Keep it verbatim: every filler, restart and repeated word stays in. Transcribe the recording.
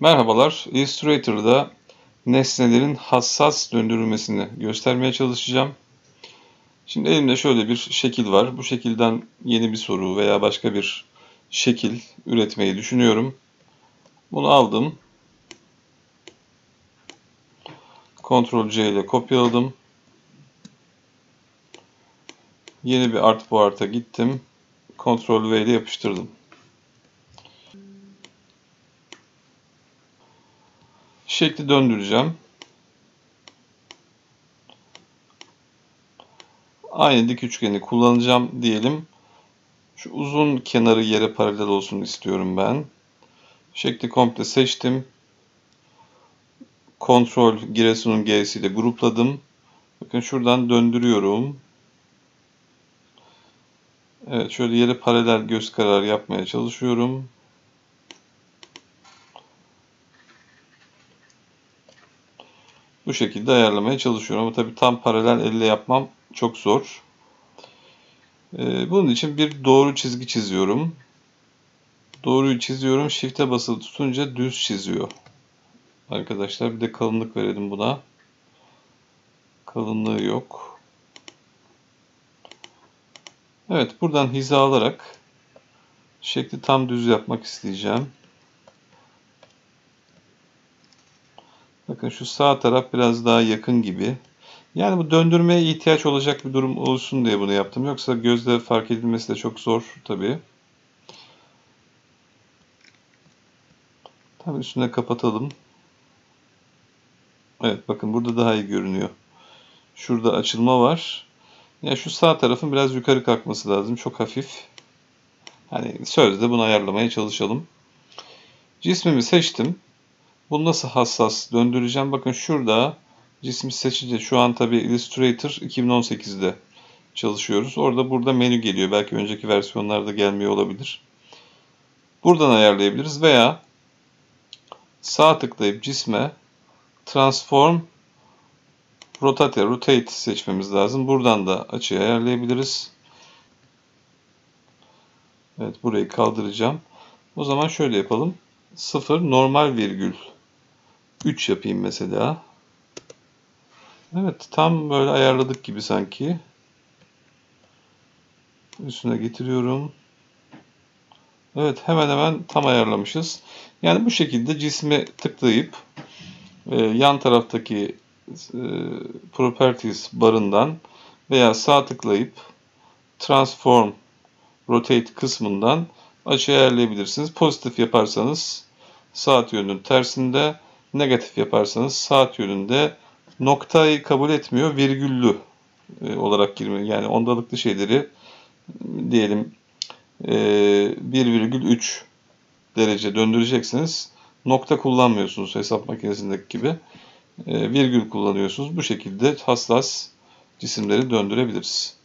Merhabalar, Illustrator'da nesnelerin hassas döndürülmesini göstermeye çalışacağım. Şimdi elimde şöyle bir şekil var. Bu şekilden yeni bir soru veya başka bir şekil üretmeyi düşünüyorum. Bunu aldım. kontrol C ile kopyaladım. Yeni bir artboard'a gittim. kontrol V ile yapıştırdım. Şekli döndüreceğim. Aynı dik üçgeni kullanacağım diyelim. Şu uzun kenarı yere paralel olsun istiyorum ben. Şekli komple seçtim. Kontrol Giresun'un G'siyle grupladım. Bakın şuradan döndürüyorum. Evet, şöyle yere paralel göz kararı yapmaya çalışıyorum. Bu şekilde ayarlamaya çalışıyorum ama tabii tam paralel elle yapmam çok zor. Ee, bunun için bir doğru çizgi çiziyorum. Doğruyu çiziyorum. Shift'e basılı tutunca düz çiziyor. Arkadaşlar bir de kalınlık verelim buna. Kalınlığı yok. Evet, buradan hiza alarak şekli tam düz yapmak isteyeceğim. Bakın şu sağ taraf biraz daha yakın gibi. Yani bu döndürmeye ihtiyaç olacak bir durum olsun diye bunu yaptım. Yoksa gözle fark edilmesi de çok zor tabii. Tam üstüne kapatalım. Evet, bakın burada daha iyi görünüyor. Şurada açılma var. Yani şu sağ tarafın biraz yukarı kalkması lazım. Çok hafif. Hani sözde bunu ayarlamaya çalışalım. Cismimi seçtim. Bunu nasıl hassas döndüreceğim? Bakın şurada cismi seçince şu an tabii Illustrator iki bin on sekizde çalışıyoruz. Orada burada menü geliyor. Belki önceki versiyonlarda gelmiyor olabilir. Buradan ayarlayabiliriz veya sağ tıklayıp cisme Transform Rotate, Rotate seçmemiz lazım. Buradan da açıyı ayarlayabiliriz. Evet, burayı kaldıracağım. O zaman şöyle yapalım. sıfır normal virgül üç yapayım mesela. Evet, tam böyle ayarladık gibi sanki. Üstüne getiriyorum. Evet, hemen hemen tam ayarlamışız. Yani bu şekilde cisme tıklayıp e, yan taraftaki e, Properties barından veya sağ tıklayıp Transform Rotate kısmından açı ayarlayabilirsiniz. Pozitif yaparsanız saat yönünün tersinde, negatif yaparsanız saat yönünde. Noktayı kabul etmiyor, virgüllü e, olarak girmiyor. Yani ondalıklı şeyleri diyelim e, bir virgül üç derece döndüreceksiniz. Nokta kullanmıyorsunuz hesap makinesindeki gibi. E, virgül kullanıyorsunuz. Bu şekilde hassas cisimleri döndürebiliriz.